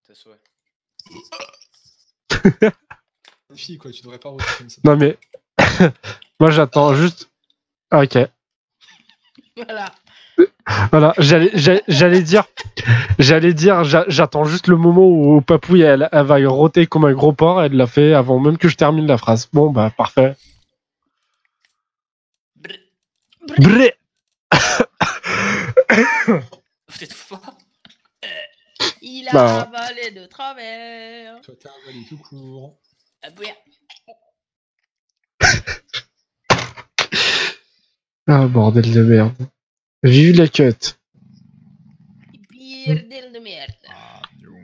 Tes souhaits. Une fille, quoi, tu devrais pas roter comme ça. Non mais... Moi j'attends juste... Ah, ok. Voilà. Voilà, j'allais dire... J'attends juste le moment où Papouille, elle va roter comme un gros porc. Elle l'a fait avant même que je termine la phrase. Bon, bah, parfait. Brrr. T'étouffes pas. Il a Bah. avalé de travers. Toi, t'as avalé tout court. Ah, bouillard. Ah, bordel de merde. Vive la cut. Bordel de merde. Ah, non.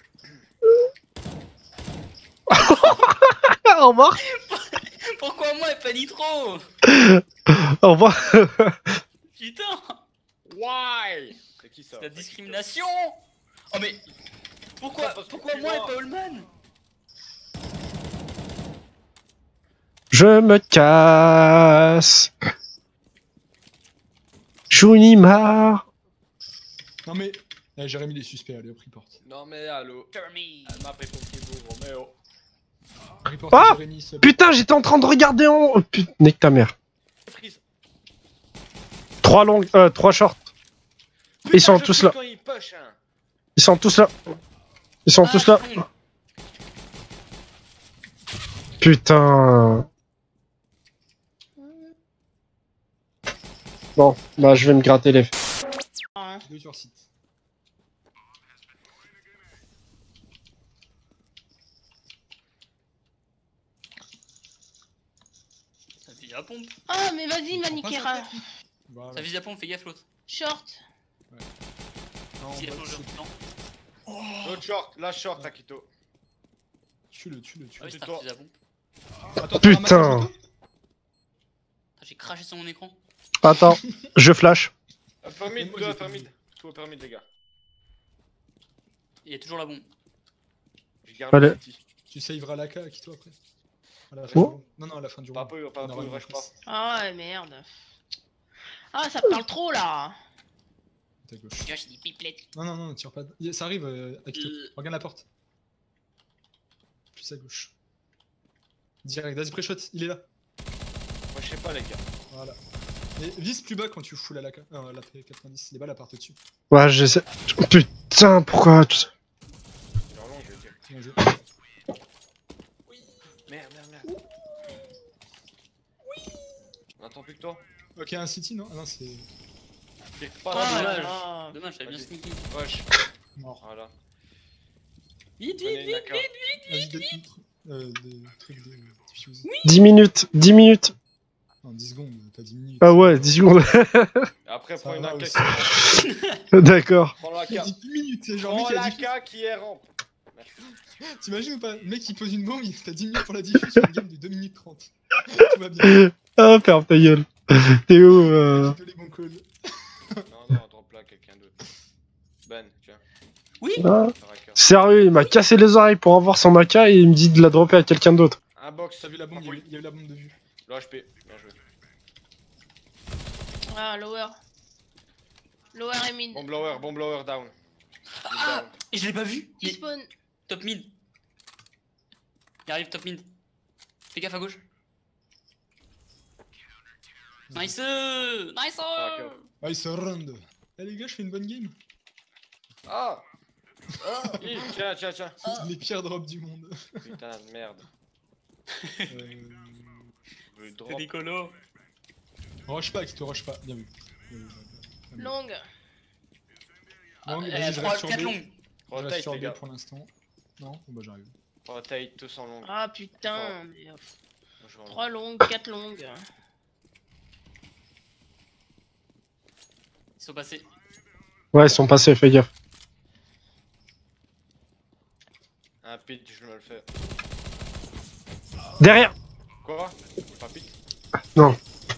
Au revoir. Pourquoi moi et pas Nitro? Au revoir. Putain. Why? C'est qui ça? C'est la discrimination. Oh mais... Pourquoi moi et pas Allman? Je me casse. Jounimar. Non mais, Jérémy les suspects, allez hop, report. Non mais allô. Jeremy. Elle m'a pris pour Kibo, Roméo. Report Ah, Jérémy, c'est bon. Putain, j'étais en train de regarder en... Oh, putain, nique ta mère. Freeze. 3 longues, 3 shorts. Ils sont je tous freeze là. quand il push, hein. Ils sont tous là. Ils sont tous là. Putain. Bon, bah je vais me gratter les... Hein. Deux sur site. Ça vise la pompe. Ah, mais vas-y, Manikera. Voilà. Ça vise la pompe, fais gaffe l'autre. Short. Non, Si, bah, la plonge, non. L'autre short, la short, Akito. tue-le. Ah oui, c'est un toi. fusil à pompe. Attends, t'as ramassé Putain. le photo J'ai craché sur mon écran. Attends, je flash. Permit, Moi, tout j'ai permit. fait- Tout au permit, les gars. Il y a toujours la bombe. Je garde Allez. le city. Tu saveras l'AK à Kito après. À la fin Oh. du round. Non, à la fin du round. Pas peu, pas On aura peu, une rush pas. replace. Ah, ouais, merde. Ah, ça parle trop là. Ta gauche. Gars, j'ai des pipelettes. Non, tire pas. Ça arrive, Akito. Regarde la porte. Plus à gauche. Direct, vas-y, pré-shot, il est là. Moi, je sais pas, les gars. Voilà. Et vise plus bas quand tu fous la P90, les balles partent dessus. Ouais, j'essaie... Putain, pourquoi... C'est leur long, je veux dire. Bien joué. Merde. On attend plus que toi. Ok, un city, non? Ah non, c'est Quelque part, Ah, là, dommage. Ah. Dommage, j'avais bien Vas-y. sneaky. Rush. mort. Voilà. Vite, Prenez vite, une vite. AK. Vas-y, des trucs de diffuse. 10 minutes, 10 minutes. Non, 10 secondes, pas 10 minutes. Ah ouais, 10 secondes. Après, Ça prends une va AK. aussi. D'accord. Prends la Il a AK. dit 10 minutes, c'est genre Prends lui qui a la dit. AK qui est rampe. T'imagines ou pas? Le mec il pose une bombe, t'as 10 minutes pour la diffuser sur une game de 2 minutes 30. Tout va bien. Ah, ferme ta gueule. T'es où J'ai les bons calls. Non, drop là, quelqu'un d'autre. Ben, tiens. Oui. Ah. Faire AK. Sérieux, il m'a cassé les oreilles pour avoir son AK et il me dit de la dropper à quelqu'un d'autre. Un box, T'as vu la bombe? Il y a eu la bombe de vue. Le HP. Bien joué. Ah, lower. Lower et mid. Bomb blower down. Ah, et je l'ai pas vu. Il Mais spawn. top mid. Il arrive top mid. Fais gaffe à gauche. Nice. Nice. Nice round. Eh les gars, je fais une bonne game. Ah. Tiens. C'est les pires drops du monde. Putain de merde. Le drop. C'est rigolo. Rush pas, Kito, rush pas. Bien vu. Long. Long, Ah, vas-y, je trois- reste sur quatre B. longues. Je reste Rotate, sur les B gars. pour l'instant. Non? Bon bah j'arrive. Rotate, tous en long. Ah, putain. Mais, Je vais en long. 3 longues, 4 longues. Ils sont passés. Ouais, ils sont passés, fais gaffe. Un pitch, je me le fais. Derrière. Quoi? Pas pitch? Non.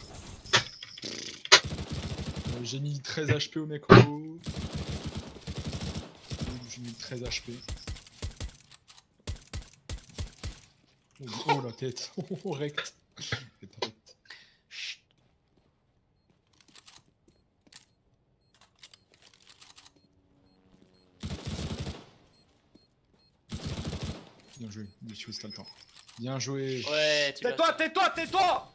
J'ai mis 13 HP au mec en haut. J'ai mis 13 HP. Oh la tête. Oh rect. C'est pas rect. Bien joué, monsieur, c'est le temps. Bien joué. Ouais, tu l'as. Tais-toi, tais-toi, tais-toi!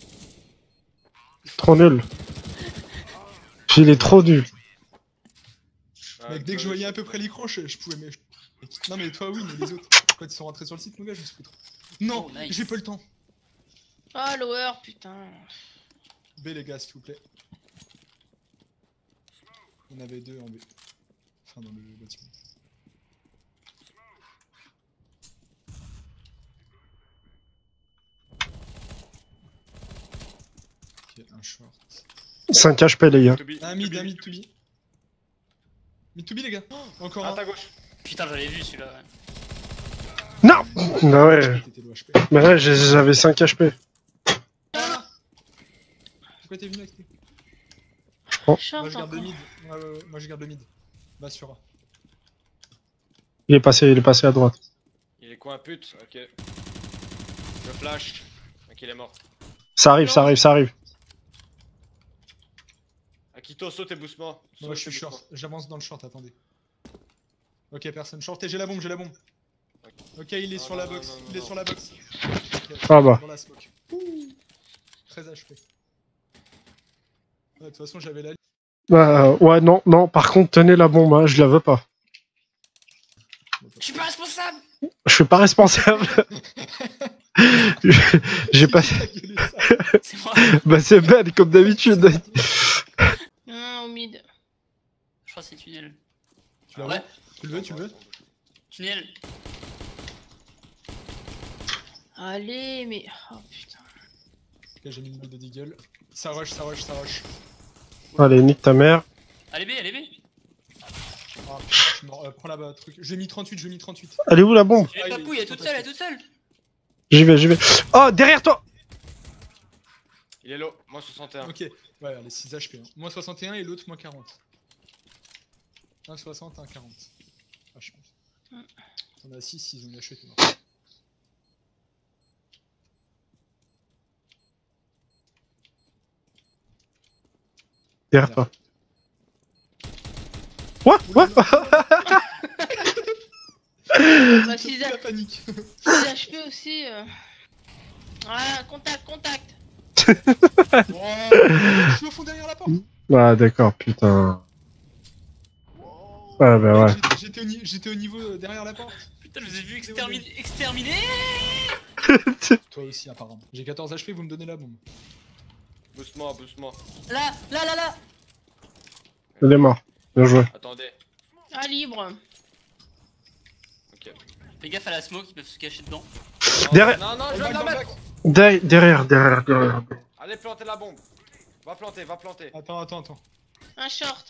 Trop nul. Il est trop nul. Mec, dès que je voyais à peu près l'écran, je pouvais. Non, mais toi, oui, mais les autres. Quand ils sont rentrés sur le site, mon gars, je me suis foutu. Non, Oh, nice. j'ai pas le temps. Ah, lower, putain. B, les gars, s'il vous plaît. Il y en avait deux en B. Enfin, dans le bâtiment. Ok, un short. 5 HP, les gars. To be, Un mid, to be. Mid to be, les gars. Oh, encore À un. ta gauche. Putain, j'avais vu celui-là. Ouais. Non. Bah ouais. T'étais low HP. Bah ouais, j'avais 5 HP. Pourquoi t'es venu avec lui? Oh. Moi, Short je garde le encore. mid. Ouais, moi, je garde le mid. Va sur A. Il est passé à droite. Il est quoi, pute? Ok. Je flash. Ok, il est mort. Ça arrive, ça arrive, ça arrive. Akito, saute et boost-moi. Moi, je suis short. J'avance dans le short, attendez. Ok, personne short. Et j'ai la bombe, j'ai la bombe. Ok, il est Non, sur non, la non, box. non, non, Il est non. sur la box. Ok, Ah bah. dans la smoke. 13 HP. Ouais, de toute façon, j'avais la ligne. Ouais, non, non. Par contre, tenez la bombe, hein, je la veux pas. Je suis pas responsable. Je suis pas responsable. J'ai pas. Qui t'a gueulé ça? C'est moi. Bah c'est bad comme d'habitude. Non, au mid. Je crois que c'est tunnel. Tu l'as Ouais. Tu le veux, tu le veux? Tunnel. Allez, mais. Oh putain. Ok, j'ai mis une bulle de deagle. Ça rush, ça rush, ça rush. Allez, nique ta mère. Allez B, allez B. Ah, je suis mort. Prends la truc. Je mis 38, je mis 38. Elle est où la bombe? Tu veux pas couille, elle est toute seule, elle est toute seule. J'y vais, j'y vais. Oh, derrière toi! Il est low. Moi 61. Ok, ouais, allez, 6 HP. Hein. Moins 61 et l'autre moins 40. Un 60, un 40. Ah, je pense. On a 6, ils ont une HP, t'es mort. Derrière toi. What? What? Bah, 6 La panique. HP aussi. Ah, contact, contact. Wow, je suis au fond derrière la porte. Ah d'accord, putain. Ah bah ouais. J'étais au niveau derrière la porte. Putain, je vous ai vu exterminer. Toi aussi, apparemment. J'ai 14 HP, vous me donnez la bombe. Boost-moi, boost-moi. Là. Il est mort. Bien joué. Attendez. Ah, libre. Ok. Fais gaffe à la smoke, ils peuvent se cacher dedans. Non, Derrière- Non, non, je On viens de la back, mettre. Derrière. Allez, planter la bombe. Va planter, va planter. Attends. Un short.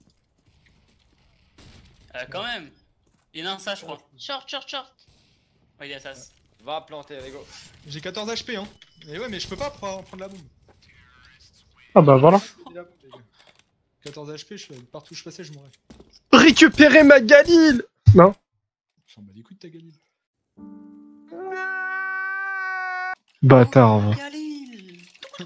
Quand même. Il y en a un ça, je crois. Short. Ouais, il est à sas. Va planter, allez go. J'ai 14 HP, hein. Et ouais, mais je peux pas prendre la bombe. Ah bah voilà. 14 HP, partout où je passais, je mourrais. Récupérer ma Galil! Non. Je s'en bats les couilles de ta Galil. Bâtard. va. Galil.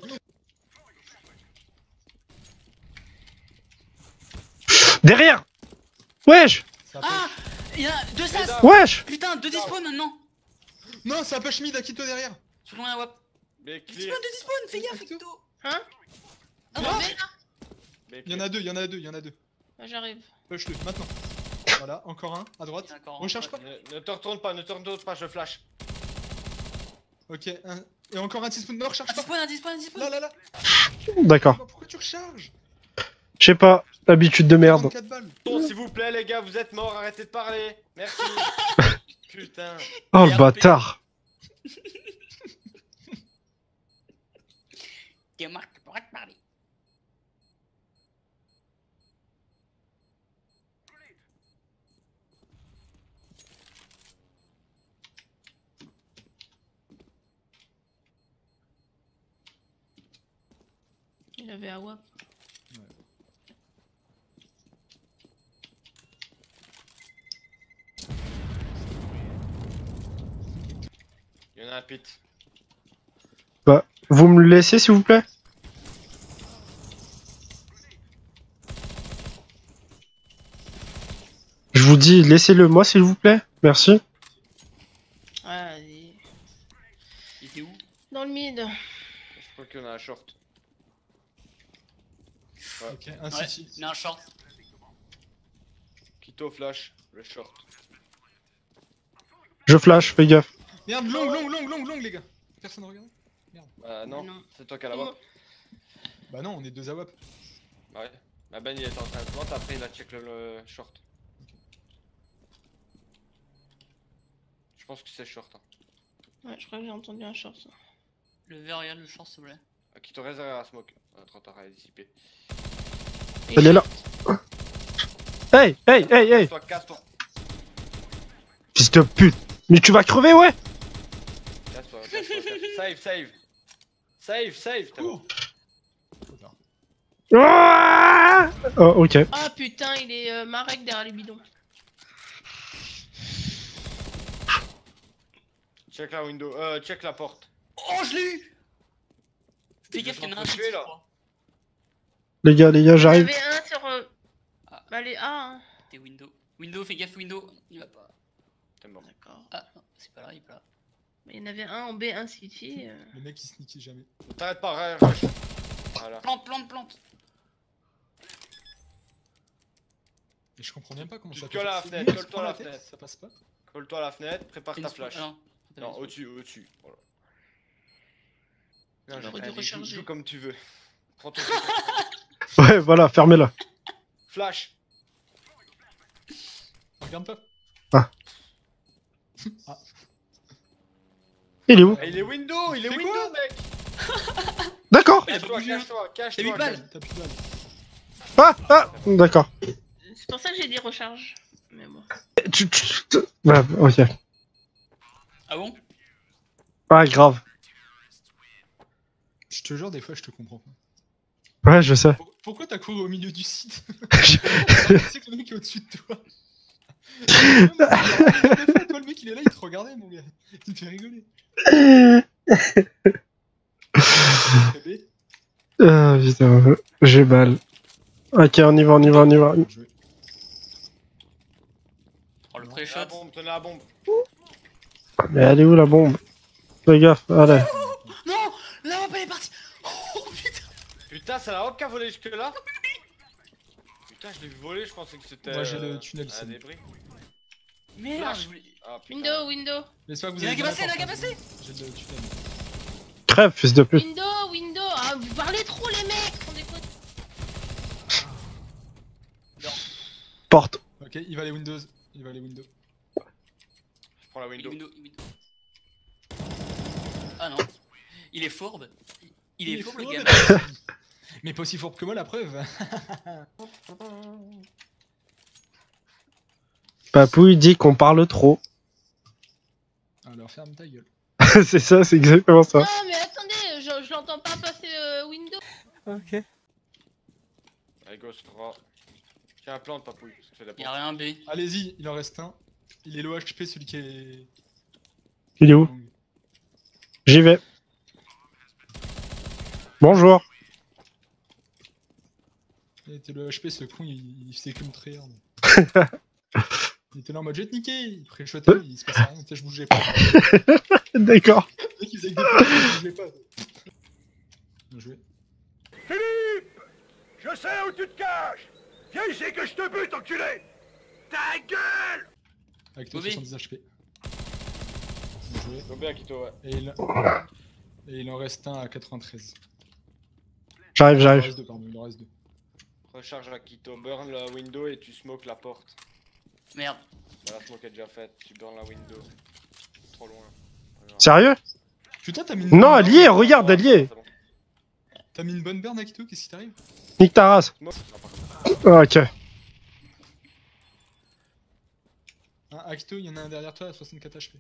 Derrière! Wesh! Ça Ah, il y en a deux sas. Wesh! Putain, deux dispawn maintenant. Non, ça a push mid, Akito derrière. Sur loin, wap. B Deux clear. dispawn, deux dispawn, fais gaffe, Acto. Acto. Hein? Ah, Ah, ouais. B Il y en a deux, il y en a deux. Bah, j'arrive. Push-le, maintenant. Voilà, encore un, à droite. D'accord. Recherche pas. Ne te retourne pas, je flash. Ok, et encore un T-spawn. Non, recharge pas. Un dispawn. Là. D'accord. Pourquoi tu recharges? Je sais pas. Habitude de merde. 4 balles. Bon, s'il vous plaît, les gars, vous êtes morts, arrêtez de parler. Merci. Putain. Oh le bâtard. T'es mort, tu pourras te parler. Il avait à WAP. Il y en a un pit. Bah, vous me le laissez s'il vous plaît? Je vous dis, laissez-le moi s'il vous plaît. Merci. Dans le mid. Je crois qu'il y en a un short. Ok, un Ouais, city. il y a un short. Kito flash, le short. Je flash, fais gaffe. Merde, long, les gars. Personne regarde. Bah non, Non. c'est toi qui as la wap. Bah non, on est deux à WAP. Ouais. Ma Ben il est en train de planter, après il a check le short. Je pense que c'est short. Hein. Ouais, je crois que j'ai entendu un short. Le vert, regarde le short, s'il te plaît. Kito reste derrière la smoke. Trop tard à dissiper. Elle est là. Hey, hey, hey, hey. Casse-toi. Fils de pute. Mais tu vas crever, ouais. Casse-toi. Save, t'es mort. Trop tard. Ah oh, ok. Ah putain, il est Marek derrière les bidons. Check la window, check la porte. Oh, je l'ai eu! Fais Je gaffe, il y en a un vais te city, tuer, je là. crois. Les gars, Il y en j'arrive. avait un sur. Ah. Bah les A. Hein. T'es window. Window, fais gaffe, window. Il va pas. T'es mort. D'accord. Ah, non, c'est pas là, il est pas là. Mais il y en avait un en B, un City. Le mec il sneaky jamais. T'arrêtes pas, rush. Voilà. Plante. Et je comprends même pas comment Tu ça te colles à la passe. fenêtre, On se colle-toi prend à la tête, fenêtre. Ça passe pas. Colle-toi à la fenêtre, prépare ta flash. Non, Non, au-dessus. Voilà. Non, Il aurait dû allez, recharger. joue comme tu veux. Prends ton Ouais, voilà, fermez-la. flash. Regarde pas. Il est où? Ah, il est window, Fais window, quoi mec. D'accord. Il a pas Cache-toi, bougé, hein. cache-toi, T'as cache-toi. vu balle? T'as plus de balle. Ah, d'accord. C'est pour ça que j'ai dit recharge. Mais bon. Ouais, ok. Ah bon? Ah, grave. Je te jure, des fois je te comprends pas. Ouais, je sais. Pourquoi t'as couru au milieu du site? Tu sais que le mec est au-dessus de toi. Des fois, toi le mec il est là, il te regardait mon gars. Il te fait rigoler. Très B. Ah, putain, j'ai mal. Ok, on y va. Bien joué. Oh, le Tenez pré-shot. la bombe, tenez la bombe. Mais elle est où la bombe? Fais gaffe, allez. Non! La map, elle est partie! Oh putain! Putain, c'est la hop qui a volé jusque là. Putain, je l'ai vu voler, je pensais que c'était. Moi, j'ai le tunnel, un c'est bon. débris. Merde! Flash. je voulais- Ah, putain. Window. Laisse pas que vous Il a ayez cabassé, la il a porte, cabassé. hein. J'ai le tunnel. Crève, fils de pute. Window. Ah, vous parlez trop les mecs. On déconne. Porte. Ok, il va les Windows. Je prends la window. Window. Ah non. Il est fourbe. Il est fourbe, le fourbe. gamin. Mais pas aussi fourbe que moi, la preuve. Papouille dit qu'on parle trop. Alors ferme ta gueule. C'est ça, c'est exactement ça. Non, mais attendez, je l'entends pas passer Window. Ok. Allez, ghost 3. Tiens, plante, papouille. Ça fait la Il y a rien B. Allez-y, il en reste un. Il est low HP, celui qui est. Il est où? J'y vais. Bonjour. Il était low HP, ce con, il faisait que me trahir. Il était là en mode jet niqué, il pré-shotait, il se passait rien, tu sais, je bougeais pas. D'accord. Le mec il faisait que des fois, je bougeais pas. Bien joué. Je sais où tu te caches! Viens ici que je te bute, enculé! Ta gueule! Avec tes Bobby. 70 HP. Bien joué. Go bien, Kito, ouais. Et il en reste un à 93. J'arrive. Il en reste deux, pardon, il en reste deux. Recharge la Kito, burn la window et tu smoke la porte. Merde. Bah, la smoke est déjà faite, tu burn la window. Trop loin. Alors, Sérieux? Putain, t'as mis une Non, bonne elle y est, burn. regarde, elle y est. c'est bon. T'as mis une bonne burn, Akito, qu'est-ce qui t'arrive? Nique ta race. Smoke Non, par contre. Ah, ok. Hein, Akito, il y en a un derrière toi à 64 HP.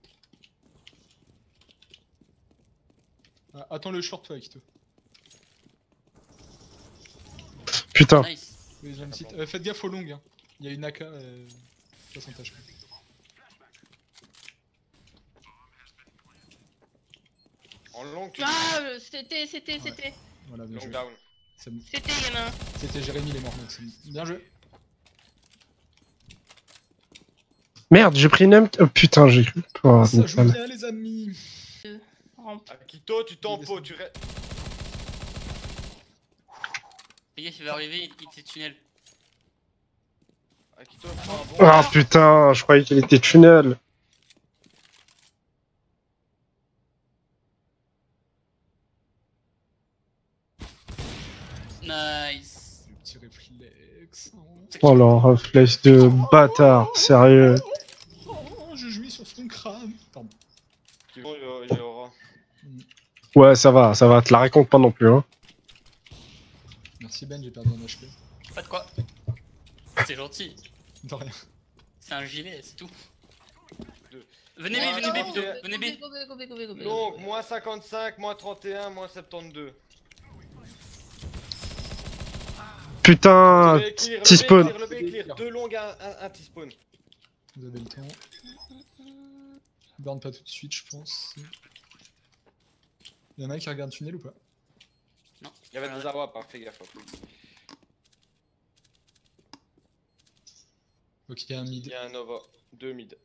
Ah, attends le short, toi, Akito. Putain. Nice. Deuxième site. Faites gaffe au long, hein. Il y a une AK 60 HP. En long, tu Ah, c'était. Voilà, bien long joué. down. C'est bon. C'était, il y en a un. C'était Jérémy, les morts, donc c'est bon. Bien joué. Merde, j'ai pris une M. Oh putain, j'ai cru. Oh, Ça joue nickel. bien, les amis. En Rampe. Akito, tu t'empo, tu restes. Fais gaffe, il va arriver, il était tunnel. Akito, prends un bon. Ah putain, je croyais qu'il était tunnel. Nice. Le petit réflexe. Oh là, réflexe de bâtard, sérieux. Oh, je jouis sur son crâne. Pardon. Bon, il y aura. Ouais, ça va, te la raconte pas non plus, hein. Merci Ben, j'ai perdu un HP. Pas de quoi. C'est gentil. De rien. C'est un gilet, c'est tout. Deux. Venez Ah, B, venez B non, plutôt. mais- Venez B. Donc, moins 55, moins 31, moins 72. Putain, Le B clear, T-spawn. le B clear. Deux longues, un T-spawn. Vous avez le temps. Burn pas tout de suite, je pense. Y'en a un qui regarde tunnel ou pas? Non. Il y avait des AWP, hein, fais gaffe. Ok, il y a un Il mid. y a un Nova, 2 mid.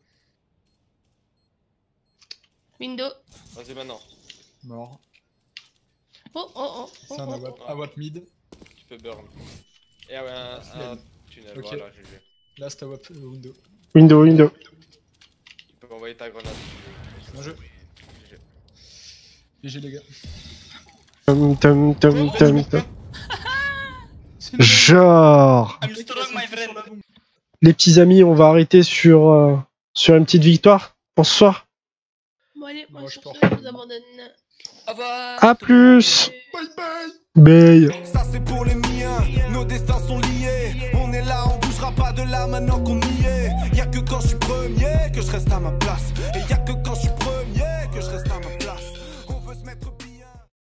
Window. Vas-y maintenant, Mort. Oh, oh, oh. C'est un oh, AWP. AWP mid. tu peux burn. Et ouais, un tunnel, Ok. voilà, GG. Là, c'est AWP window. Window. Tu peux envoyer ta grenade. Bien joué. GG les gars. Tum. Genre, I'm strong, my friend. les petits amis, on va arrêter sur une petite victoire pour ce soir. Bon, allez, moi, Moi, sur je ce, pars. je vous abandonne. Au revoir. À plus. Bye bye. Bye. Ça c'est pour les miens, nos destins sont liés. On est là, on bougera pas de là maintenant qu'on y est. Y'a que quand je suis premier que je reste à ma place. Et y'a